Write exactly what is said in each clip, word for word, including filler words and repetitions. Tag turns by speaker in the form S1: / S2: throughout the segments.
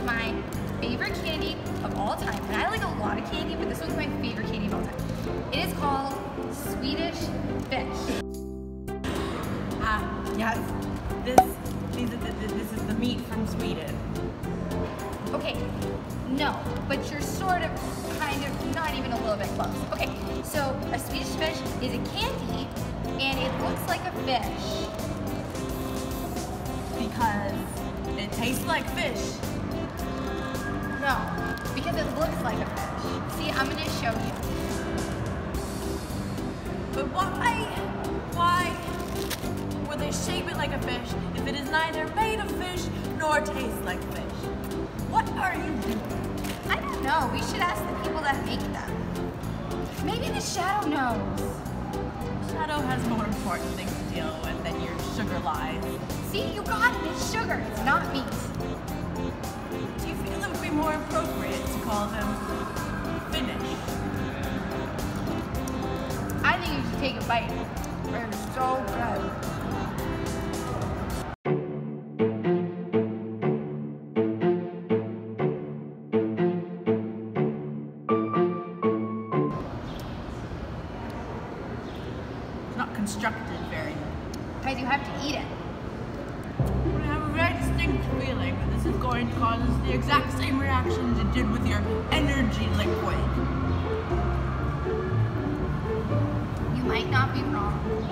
S1: my favorite candy of all time. And I like a lot of candy, but this one's my favorite candy of all time. It is called Swedish Fish.
S2: Ah, yes. This, these are the, this is the meat from Sweden.
S1: Okay, no, but you're sort of, kind of, not even a little bit close. Okay, so a Swedish fish is a candy, and it looks like a fish.
S2: Because it tastes like fish.
S1: No, because it looks like a fish. See, I'm gonna show you.
S2: But why, why would they shape it like a fish if it is neither made of fish nor tastes like fish? What are you doing?
S1: I don't know. We should ask the people that make them. Maybe the Shadow knows.
S2: Shadow has more important things to deal with than your sugar lies.
S1: See, you got it. It's sugar. It's not meat.
S2: Do you feel it would be more appropriate to call them Finnish?
S1: I think you should take a bite. They're so good.
S2: Not constructed very.
S1: Because you have to eat it.
S2: I have a very distinct feeling that this is going to cause us the exact same reactions it did with your energy liquid.
S1: You might not be wrong.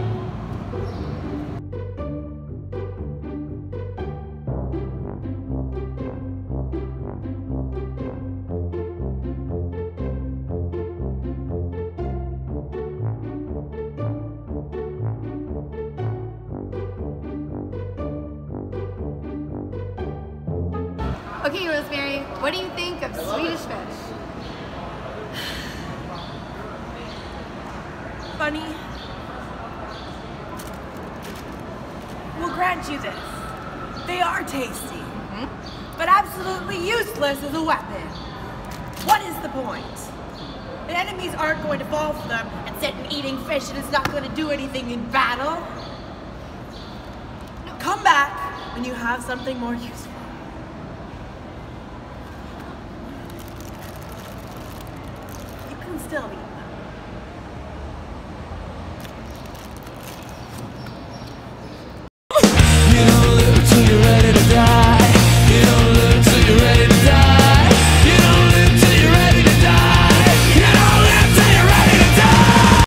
S1: Okay, Rosemary, what do you think of Swedish fish?
S2: Funny. We'll grant you this. They are tasty, mm-hmm. but absolutely useless as a weapon. What is the point? The enemies aren't going to fall for them and sit and eating fish, and it's not going to do anything in battle. No. Come back when you have something more useful. You can still eat.